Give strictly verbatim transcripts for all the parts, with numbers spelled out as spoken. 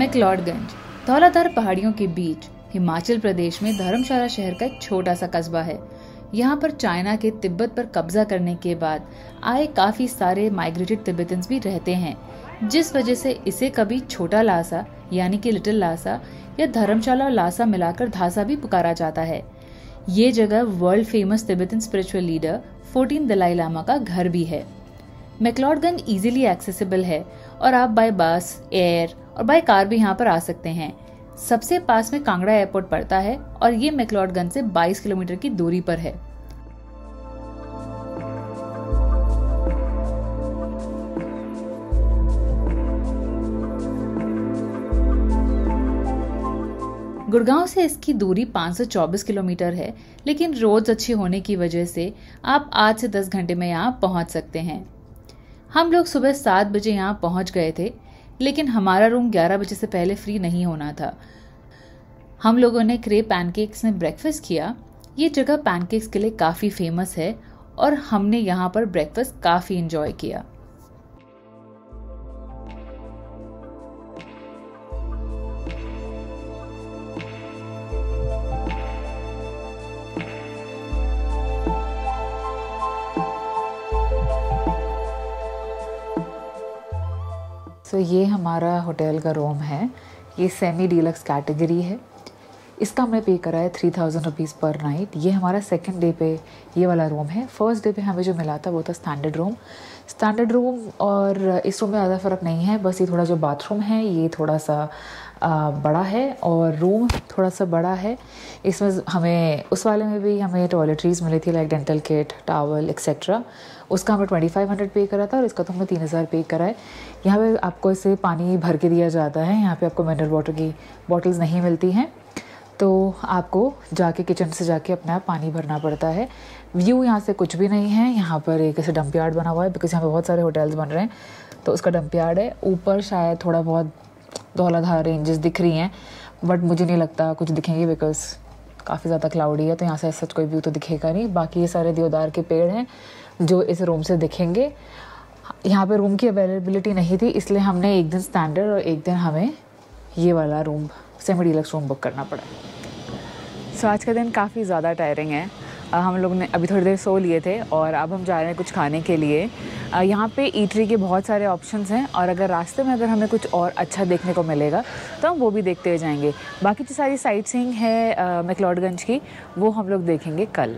मैक्लोडगंज धौलाधार पहाड़ियों के बीच हिमाचल प्रदेश में धर्मशाला शहर का एक छोटा सा कस्बा है। यहाँ पर चाइना के तिब्बत पर कब्जा करने के बाद आए काफी सारे माइग्रेटेड तिब्बतन्स भी रहते हैं, जिस वजह से इसे कभी छोटा लासा यानी कि लिटिल लासा या धर्मशाला और लासा मिलाकर धासा भी पुकारा जाता है। ये जगह world famous Tibetan spiritual leader fourteen Dalai Lama का घर भी है। मैक्लोडगंज इजीली एक्सेसिबल है और आप बाय बस, एयर और बाय कार भी यहाँ पर आ सकते हैं। सबसे पास में कांगड़ा एयरपोर्ट पड़ता है और ये मैक्लोडगंज से बाईस किलोमीटर की दूरी पर है। गुड़गांव से इसकी दूरी पाँच सौ चौबीस किलोमीटर है, लेकिन रोड्स अच्छी होने की वजह से आप आठ से दस घंटे में यहाँ पहुँच सकते हैं। हम लोग सुबह सात बजे यहाँ पहुँच गए थे, लेकिन हमारा रूम ग्यारह बजे से पहले फ्री नहीं होना था। हम लोगों ने क्रेप पैनकेक्स में ब्रेकफास्ट किया। ये जगह पैनकेक्स के लिए काफ़ी फेमस है और हमने यहाँ पर ब्रेकफास्ट काफ़ी एंजॉय किया। सो so, ये हमारा होटल का रूम है। ये सेमी डीलक्स कैटेगरी है। इसका हमने पे करा है three thousand rupees per night. ये हमारा सेकंड डे पे ये वाला रूम है। फर्स्ट डे पे हमें जो मिला था वो था स्टैंडर्ड रूम। स्टैंडर्ड रूम और इस रूम में ज़्यादा फ़र्क नहीं है, बस ये थोड़ा जो बाथरूम है ये थोड़ा सा आ, बड़ा है और रूम थोड़ा सा बड़ा है। इसमें हमें उस वाले में भी हमें टॉयलेटरीज मिली थी, like dental kit, towel etcetera. उसका हमें ट्वेंटी फाइव हंड्रेड पे करा था और इसका तो हमने तीन हज़ार पे करा है। यहाँ पे आपको इसे पानी भर के दिया जाता है। यहाँ पे आपको मिनरल वाटर की बॉटल्स नहीं मिलती हैं, तो आपको जाके किचन से जाके अपना पानी भरना पड़ता है। व्यू यहाँ से कुछ भी नहीं है। यहाँ पर एक ऐसे डंप यार्ड बना हुआ है, बिकॉज यहाँ पे बहुत सारे होटल्स बन रहे हैं, तो उसका डंप यार्ड है। ऊपर शायद थोड़ा बहुत धौलाधार रेंजेस दिख रही हैं, बट मुझे नहीं लगता कुछ दिखेंगे, बिकॉज काफ़ी ज़्यादा क्लाउडी है, तो यहाँ से सच कोई व्यू तो दिखेगा नहीं। बाकी ये सारे देवदार के पेड़ हैं जो इस रूम से दिखेंगे। यहाँ पे रूम की अवेलेबिलिटी नहीं थी, इसलिए हमने एक दिन स्टैंडर्ड और एक दिन हमें ये वाला room semi deluxe room book करना पड़ा। सो so, आज का दिन काफ़ी ज़्यादा टायरिंग है। हम लोग ने अभी थोड़ी देर सो लिए थे और अब हम जा रहे हैं कुछ खाने के लिए। यहाँ पे ईटरी के बहुत सारे ऑप्शंस हैं और अगर रास्ते में अगर हमें कुछ और अच्छा देखने को मिलेगा तो हम वो भी देखते हुए जाएंगे। बाकी जो सारी साइट सीइंग है मैक्लोडगंज की, वो हम लोग देखेंगे कल।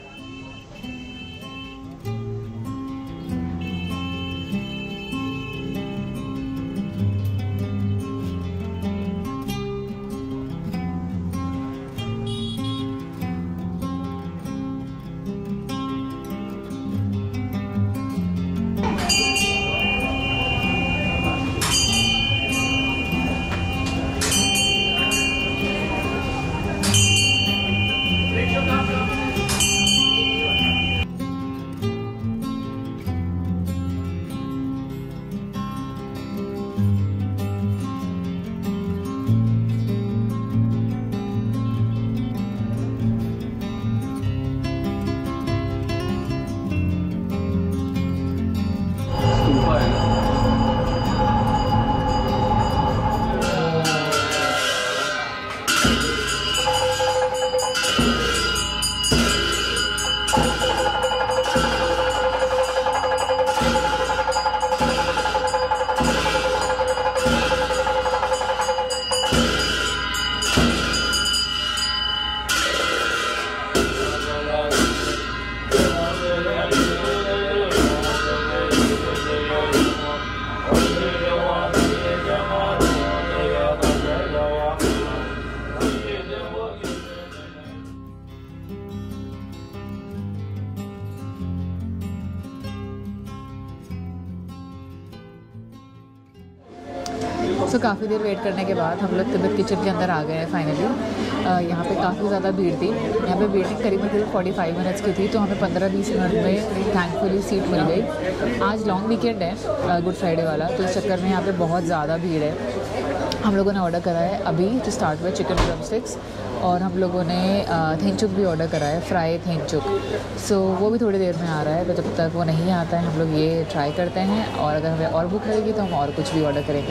सो so, काफ़ी देर वेट करने के बाद हम लोग तिब्बत किचन के अंदर आ गए हैं फाइनली। यहाँ पे काफ़ी ज़्यादा भीड़ थी। यहाँ पे वेटिंग करीबन करीब फोर्टी फाइव मिनट्स की थी, तो हमें पंद्रह बीस मिनट में थैंकफुली सीट मिल गई। आज लॉन्ग वीकेंड है, गुड फ्राइडे वाला, तो इस चक्कर में यहाँ पे बहुत ज़्यादा भीड़ है। हम लोगों ने ऑर्डर करा है अभी to start with chicken drumsticks, और हम लोगों ने थेंचुक भी ऑर्डर करा है, फ्राई थेंचुक। सो so, वो भी थोड़ी देर में आ रहा है, तो जब तक वो नहीं आता है हम लोग ये ट्राई करते हैं, और अगर हमें और भूख लगेगी तो हम और कुछ भी ऑर्डर करेंगे।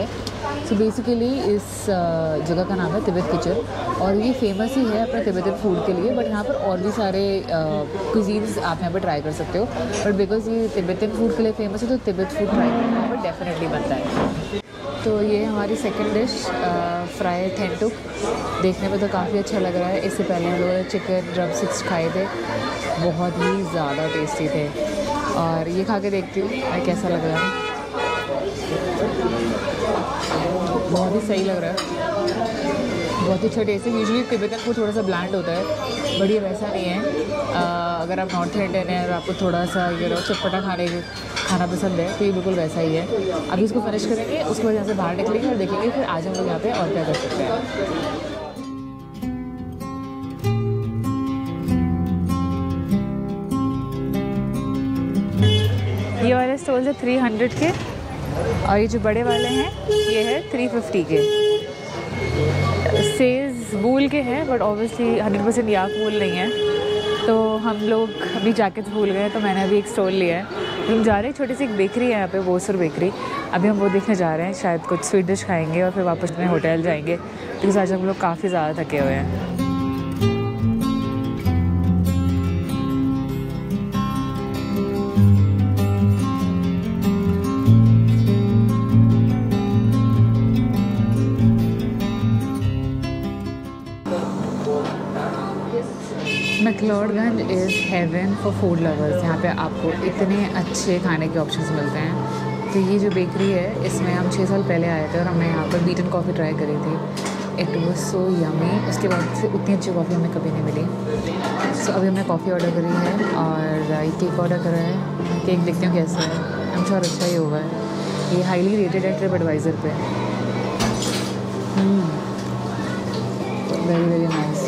सो बेसिकली इस जगह का नाम है तिब्बत किचन और ये फेमस ही है अपने तिब्बतन फूड के लिए, बट यहाँ पर और भी सारे कुजीन्स आप यहाँ पर ट्राई कर सकते हो, बट बिकॉज ये तिब्बतन फूड के लिए फेमस है तो तिब्बत फूड ट्राई करना यहाँ पर डेफिनेटली बनता है। तो ये हमारी सेकंड डिश फ्राई थेंटुक, देखने में तो काफ़ी अच्छा लग रहा है। इससे पहले हम लोगों ने चिकन ड्रम स्टिक्स खाए थे, बहुत ही ज़्यादा टेस्टी थे, और ये खा के देखती हूँ मैं कैसा लग रहा है। बहुत ही सही लग रहा है, बहुत ही अच्छा टेस्ट है। यूजुअली तिब्बतन फूड थोड़ा सा ब्लैंड होता है, बट ये वैसा नहीं है। आ, अगर आप नॉर्थ इंडियन हैं और आपको थोड़ा सा ये चटपटा खाने खाना पसंद है तो ये बिल्कुल वैसा ही है। अभी इसको फिनिश करेंगे, उसके बाद यहाँ से बाहर निकलेंगे और देखेंगे फिर आज हम लोग यहाँ पे और क्या कर सकते हैं। ये वाले स्टॉल्स है थ्री हंड्रेड के और ये जो बड़े वाले हैं ये है थ्री फिफ्टी के। सेज वूल के हैं but obviously hundred percent yak wool नहीं है, तो हम लोग अभी जैकेट्स भूल गए तो मैंने अभी एक स्टॉल लिया है। हम जा रहे हैं, छोटी सी एक बेकरी है यहाँ पे, बोसर बेकरी, अभी हम वो देखने जा रहे हैं। शायद कुछ स्वीट डिश खाएंगे और फिर वापस अपने होटल जाएंगे, क्योंकि आज हम लोग काफ़ी ज़्यादा थके हुए हैं। McLeodganj is heaven for food lovers. यहाँ पे आपको इतने अच्छे खाने के ऑप्शंस मिलते हैं। तो ये जो बेकरी है इसमें हम छः साल पहले आए थे और हमने यहाँ पर बीटन कॉफ़ी ट्राई करी थी। It was so yummy. उसके बाद से उतनी अच्छी कॉफ़ी हमें कभी नहीं मिली। सो so, अभी हमने कॉफ़ी ऑर्डर करी है और ये केक ऑर्डर करा है। केक देखते हैं कैसा है, आई एम श्योर अच्छा ही होगा। ये हाईली रेटेड है ट्रिप एडवाइज़र पे। Very very nice.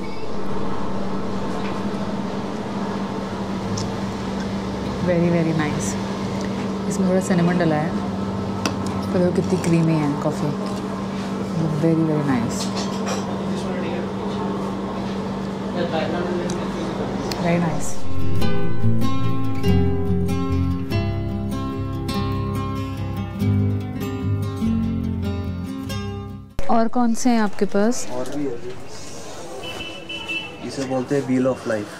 Very very nice. इसमें थोड़ा सिनेमन डला है, पर वो कितनी क्रीमी है coffee. Very very nice, very nice. और कौन से हैं आपके पास? और भी है, इसे बोलते हैं wheel of life.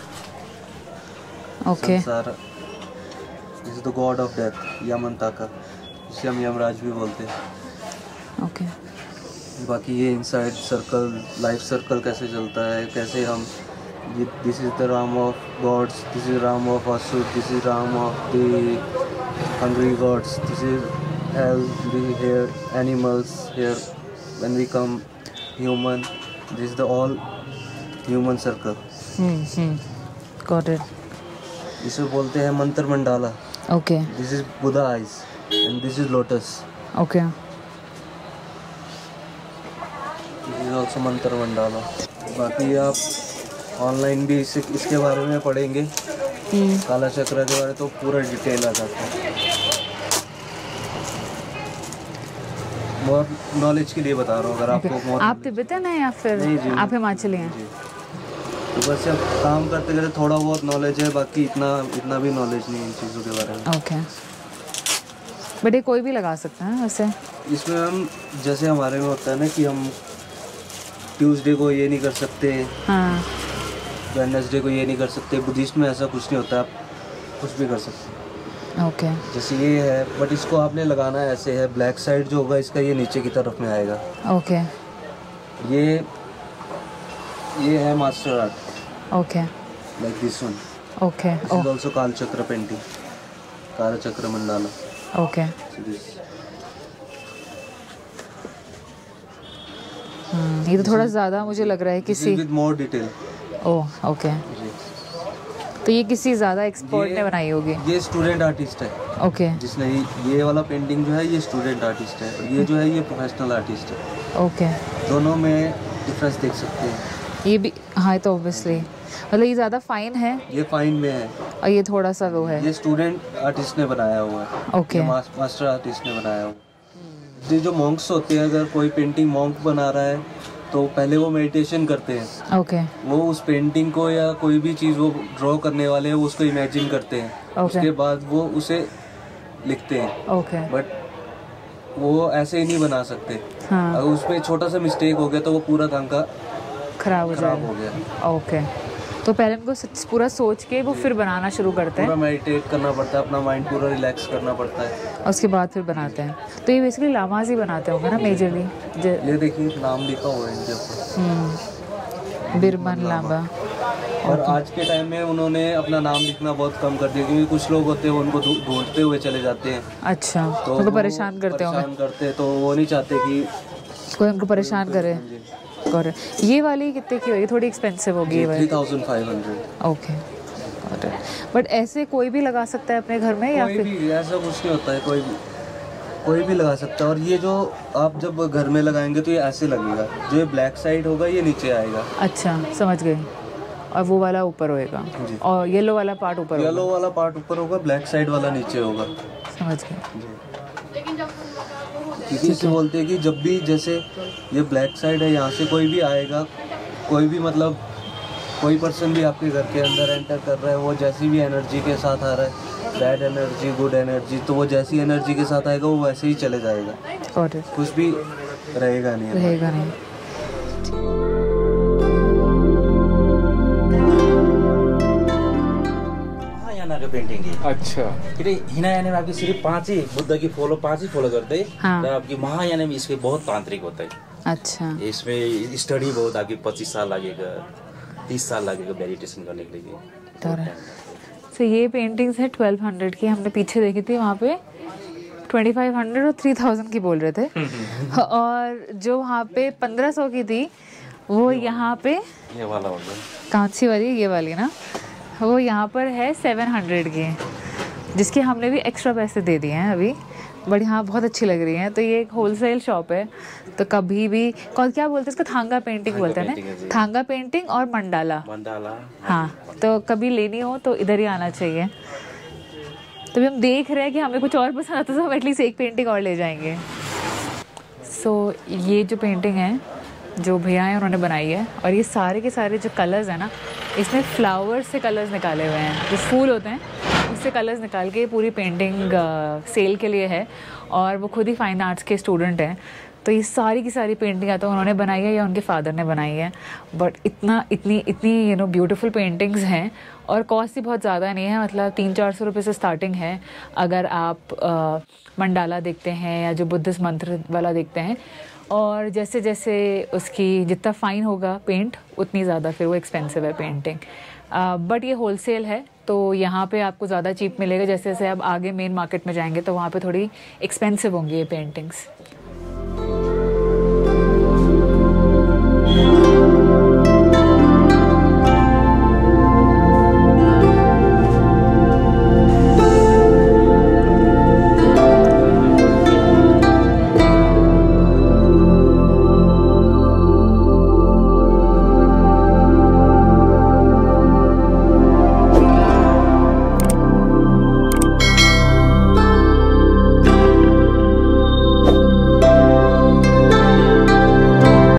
Okay. This is the god of death, Yamantaka, जिसे हम यमराज भी बोलते हैं। Okay okay. बाकी ये इनसाइड सर्कल, लाइफ सर्कल कैसे चलता है, कैसे हम ये this is the realm of gods, this is realm of asura, this is realm of the hungry gods, this is hell, the here animals here when we come human, this is the all human circle. Hmm got it. इसे बोलते हैं mantra mandala. Okay. This is Buddha eyes and this is lotus. Okay. This is also mantra mandala. बाकी आप online भी इसे इसके बारे में पढ़ेंगे, काला चक्र के बारे, तो पूरा डिटेल आ जाता है। और नॉलेज के लिए बता रहा हूँ, अगर okay. आपको आप तिब्बतन हैं या फिर नहीं जी, आप हिमाचली हैं? तो बस अब काम करते करते थोड़ा बहुत नॉलेज है, बाकी इतना इतना भी नॉलेज नहीं है इन चीज़ों के बारे में। ओके। बट ये कोई भी लगा सकता है वैसे? इसमें हम जैसे हमारे में होता है ना कि हम ट्यूसडे को ये नहीं कर सकते, हाँ, वेडनेसडे को ये नहीं कर सकते। बुद्धिस्ट में ऐसा कुछ नहीं होता, आप कुछ भी कर सकते हैं। Okay okay. जैसे ये है, बट इसको आपने लगाना ऐसे है, ब्लैक साइड जो होगा इसका ये नीचे की तरफ में आएगा। Okay okay. ये ये है master art. Okay. Like this one. Okay. This is also Kalachakra painting, काल चक्र मंडाला। ओके। ये तो थोड़ा ज़्यादा मुझे लग रहा है किसी with more detail. Oh okay. तो ये किसी ज़्यादा एक्सपर्ट ने बनाई होगी? ये स्टूडेंट आर्टिस्ट है। Okay okay. जिसने ये वाला पेंटिंग जो है ये स्टूडेंट आर्टिस्ट है, और ये जो है ये प्रोफेशनल आर्टिस्ट है। Okay okay. दोनों में डिफरेंस देख सकते हैं। ये भी हाँ, तो ऑब्वियसली मतलब ये ज़्यादा फाइन है, ये फाइन में है, और ये थोड़ा सा वो है। ये स्टूडेंट आर्टिस्ट ने बनाया हुआ है। Okay okay. मास, मास्टर आर्टिस्ट ने बनाया हुआ। ये जो मॉन्क्स होते हैं, अगर कोई पेंटिंग मॉन्क बना रहा है तो पहले वो मेडिटेशन करते हैं। Okay okay. वो उस पेंटिंग को या कोई भी चीज़ वो ड्रॉ करने वाले हैं वो उसको इमेजिन करते हैं। okay. उसके बाद वो उसे लिखते हैं। Okay okay. बट वो ऐसे ही नहीं बना सकते। हाँ। अगर उसमें छोटा सा मिस्टेक हो गया तो वो पूरा काम का खराब हो खराब हो जाएगा। गया। ओके, तो पहले उनको सच- पूरा सोच के वो फिर बनाना शुरू करते पूरा हैं मेडिटेट करना पड़ता है, अपना माइंड पूरा रिलैक्स करना पड़ता है। और उसके बाद फिर बनाते हैं। तो ये बेसिकली लामाज ही बनाते होंगे ना मेजरली। ये देखिए नाम लिखा हुआ है इनके ऊपर, बिरबन लामा। और आज के टाइम में उन्होंने अपना नाम लिखना बहुत कम कर दिया, क्योंकि कुछ लोग होते हैं उनको ढू- ढूंढते हुए चले जाते हैं। अच्छा, तो उनको वो परेशान करते होंगे। परेशान करते हैं, तो वो नहीं चाहते कि कोई उनको परेशान करे। और ये वाली कितने की होगी? थोड़ी एक्सपेंसिव होगी ये थ्री वाली। Thousand five hundred. Okay, but ऐसे कोई भी लगा सकता है अपने घर में या कोई फिर? भी, ऐसा कुछ नहीं होता है, कोई भी कोई भी लगा सकता है। और ये जो आप जब घर में लगाएंगे तो ये ऐसे लगेगा, जो ये ब्लैक साइड होगा ये नीचे आएगा। अच्छा, समझ गई। और वो वाला ऊपर होएगा जी। और येलो वाला पार्ट ऊपर होगा। येलो वाला पार्ट ऊपर होगा, ब्लैक साइड वाला नीचे होगा। समझ गई। क्योंकि इसे बोलते हैं कि जब भी जैसे ये ब्लैक साइड है, यहाँ से कोई भी आएगा, कोई भी मतलब कोई पर्सन भी आपके घर के अंदर एंटर कर रहा है, वो जैसी भी एनर्जी के साथ आ रहा है, बैड एनर्जी गुड एनर्जी, तो वो जैसी एनर्जी के साथ आएगा वो वैसे ही चले जाएगा, Got it. कुछ भी रहेगा नहीं। रहेगा नहीं। महायाना का पेंटिंग है। अच्छा, किन हिनायाना में आपकी सिर्फ पाँच ही बुद्ध की फॉलो पाँच ही फॉलो करते हैं। हाँ। और आपकी महायाना में इसमें बहुत तांत्रिक होता है। अच्छा, इसमें स्टडी बहुत, आपकी पच्चीस साल लगेगा, तीस साल लगेगा मेडिटेशन करने के लिए। तो ये पेंटिंग्स है ट्वेल्व हंड्रेड की। हमने पीछे देखी थी, वहाँ पे ट्वेंटी फाइव हंड्रेड और थ्री थाउजेंड की बोल रहे थे। और जो वहाँ पे पंद्रह सौ की थी वो यहाँ पे ये वाला होगा कांची वाली, ये वाली ना, वो यहाँ पर है सेवन हंड्रेड की, जिसके हमने भी एक्स्ट्रा पैसे दे दिए हैं अभी, बट यहाँ बहुत अच्छी लग रही है। तो ये एक होलसेल शॉप है, तो कभी भी कौन क्या बोलते हैं इसको, थांगा पेंटिंग बोलते हैं ना, थांगा पेंटिंग और मंडाला। मंडाला। हाँ, तो कभी लेनी हो तो इधर ही आना चाहिए। तभी हम देख रहे हैं कि हमें कुछ और पसंद आता तो हम एटलीस्ट एक पेंटिंग और ले जाएंगे। सो so, ये जो पेंटिंग है जो भैया हैं उन्होंने बनाई है, और ये सारे के सारे जो कलर्स हैं ना, इसमें फ्लावर्स से कलर्स निकाले हुए हैं, जो फूल होते हैं उससे कलर्स निकाल के पूरी पेंटिंग सेल के लिए है। और वो खुद ही फाइन आर्ट्स के स्टूडेंट हैं, तो ये सारी की सारी पेंटिंग या तो उन्होंने बनाई है या उनके फादर ने बनाई है। बट इतना इतनी इतनी यू नो ब्यूटीफुल पेंटिंग्स हैं, और कॉस्ट भी बहुत ज़्यादा नहीं है, मतलब तीन चार सौ रुपये से स्टार्टिंग है अगर आप आ, मंडाला देखते हैं या जो बुद्धिस्ट मंत्र वाला देखते हैं। और जैसे जैसे उसकी जितना फ़ाइन होगा पेंट, उतनी ज़्यादा फिर वो एक्सपेंसिव है पेंटिंग। बट ये होलसेल है, तो यहाँ पे आपको ज़्यादा चीप मिलेगा। जैसे जैसे आप आगे मेन मार्केट में जाएंगे तो वहाँ पे थोड़ी एक्सपेंसिव होंगी ये पेंटिंग्स।